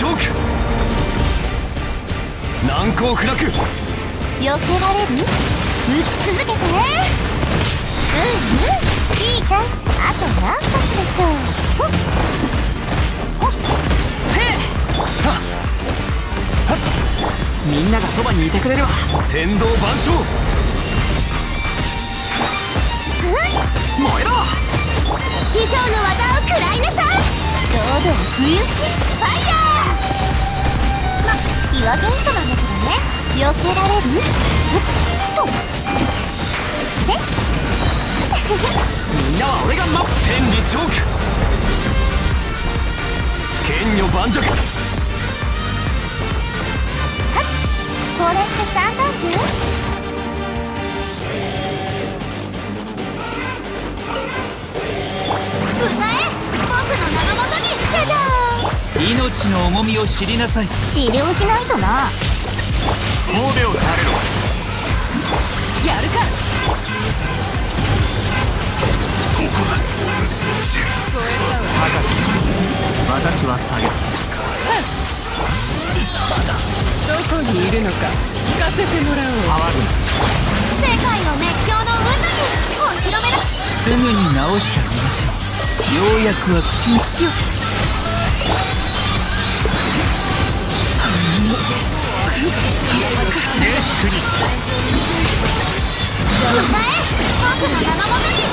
チョーク。難攻不落。 避けられる？打ち続けてね。いいか、あと何発でしょう。 みんながそばにいてくれるわ。天道万象。燃えろ。 師匠の技を食らいなさい。堂々不意打ちファイヤー。岩元素なんだけどね。避けられる？ みんなは俺が天理チョーク。剣女盤石。 これって三段銃？歌え、僕の名のもとに。じゃじゃーん。 命の重みを知りなさい。 治療しないとな。 神戸を垂れろ。やるか。私は下げ。 どこにいるのか聞かせてもらおう。 騒ぐな。 世界の熱狂の渦にお披露目だ。 すぐに直してあげましょう。ようやくは口に。静粛に。 歌え、僕の名のもとに。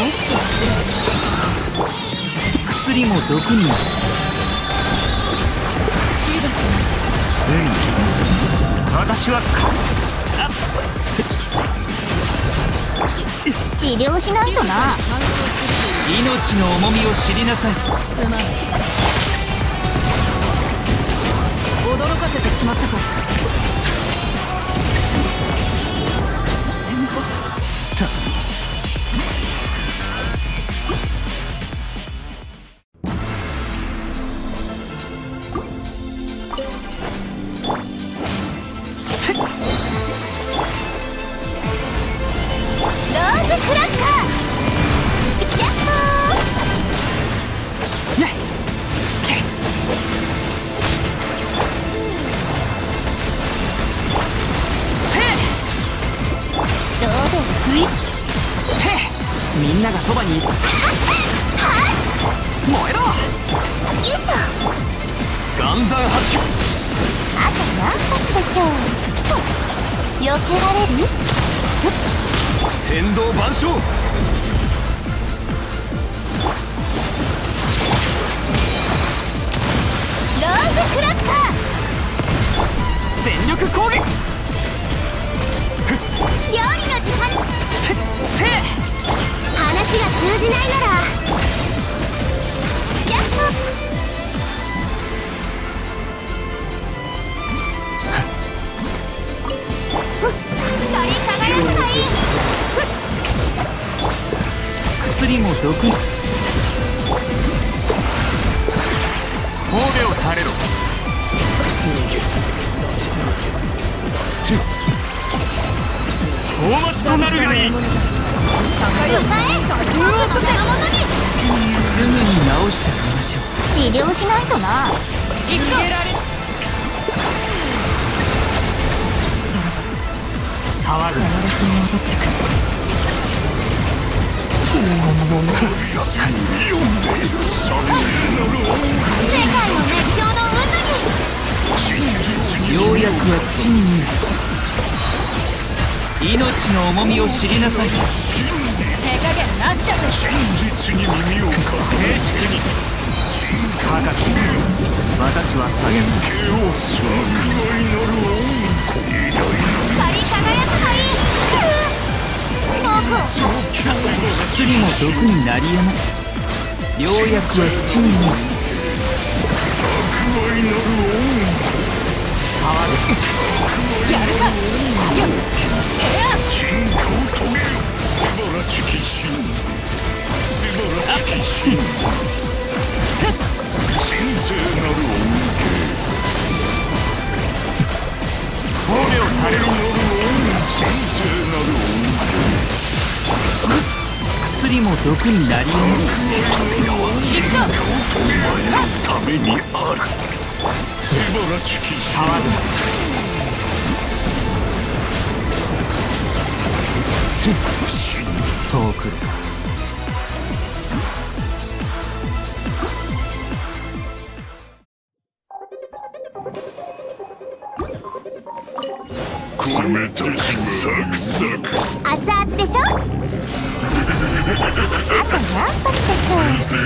薬も毒になる。 しばしば私は治療しないとな。 命の重みを知りなさい。 すまない。驚かせてしまったか。 みんながそばにいる。燃えろ。 よいしょ。 岩山八九。 あと何発でしょう。避けられる？ 天道万象。 ローズクラッカー。 全力攻撃。 料理の時間。話が通じないならやっと。光り輝くがいい。 薬も毒に。神戸を垂れろ。大松となるがいい。 歌え、僕の名のもとに。 すぐに直してあげましょう。 治療しないとな。 逃げられ。さらば騒ぐな。 必ず戻ってくる。 世界の熱狂の渦に。 ようやくは口に見る。命の重みを知りなさい。 手加減なしだぜ。 静粛に。高き私は下げず。 光り輝くがいい。 薬も毒になり得ます。ようやくは口に見る。騒ぐ。 やるか。やっ。 真空遂げる。素晴らしき真。素晴らしき真。神聖なる恩恵。神戸を垂れる。神聖なる恩恵。薬も毒になり得ます。 行くぞ。 お前のためにある。 素晴らしき騒ぐそうくるか。 冷たくサクサク熱々でしょ。あと何発でしょう。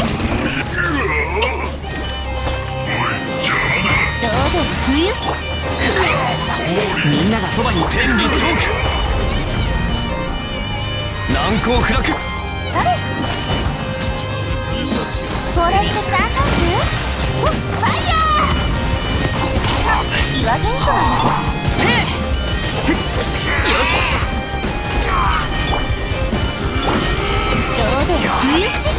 どうでも不意打ち。 みんながそばに天理チョーク難攻不落。 それフォレストサーカーズファイヤー。岩現象よし。 どうでも不意打ち。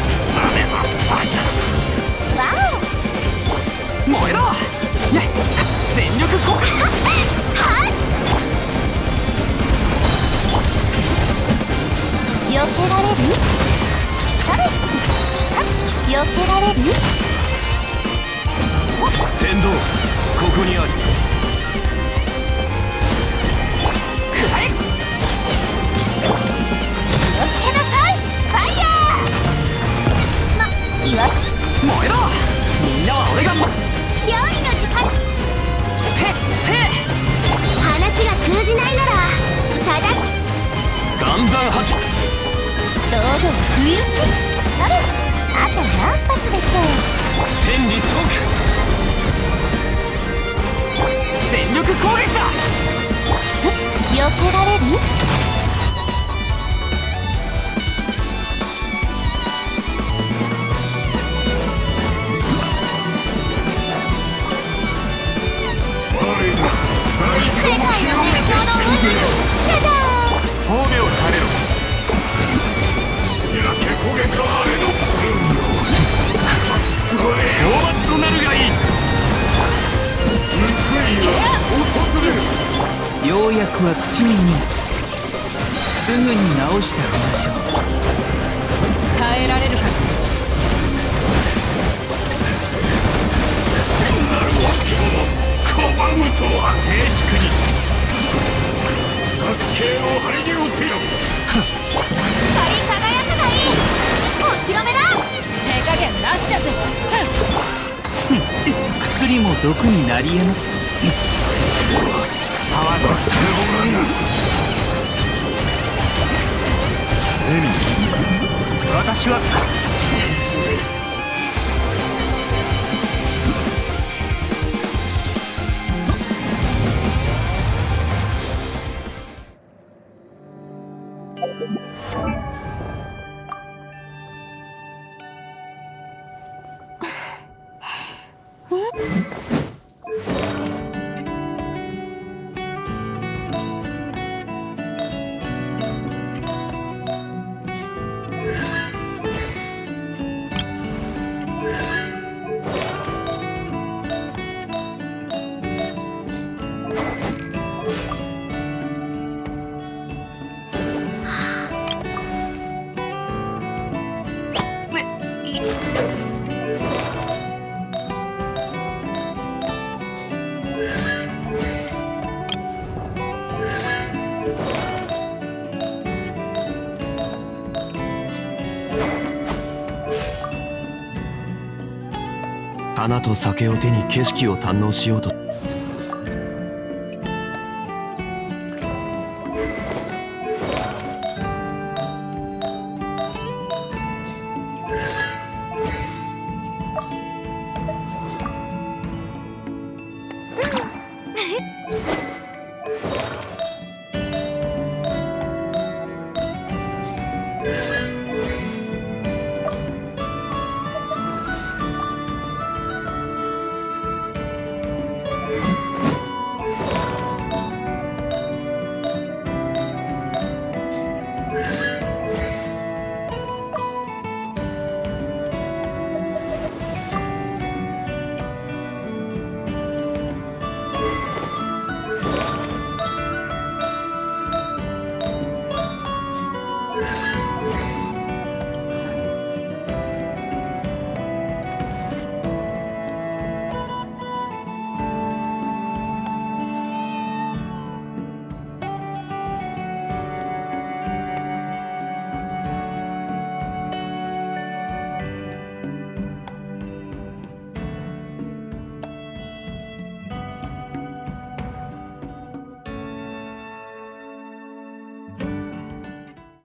わお燃えろ全力攻撃。 はい避けられる。それ避けられる。 天道ここにあり。 くらえ。気をつけなさい。ファイヤー。岩燃えろみんなは俺が料理の時間。 せい話が通じないならただ岩山発。 どうでも不意打ち。それあと何発でしょう。 天理チョーク全力攻撃だ。 避けられる。世界の熱狂の渦にじゃじゃーん。 褒美を垂れろ。 焼け焦げたあれの討伐となるがいい。 ようやくは口に荷物すぐに直してあげましょう。 耐えられるか。 真なる置物拒むとは。静粛に各系を張りに落せよ。 光り輝くがいい。お披露目だ。 手加減なしだぜ。 薬も毒になり得ます。 騒ぐ私は花と酒を手に景色を堪能しようと。